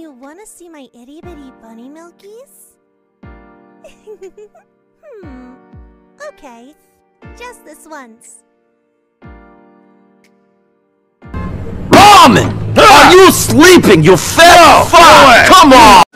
you want to see my itty bitty BunnyMilkies? Okay. Just this once. Ramen! Are you sleeping, you fat fuck? Come on!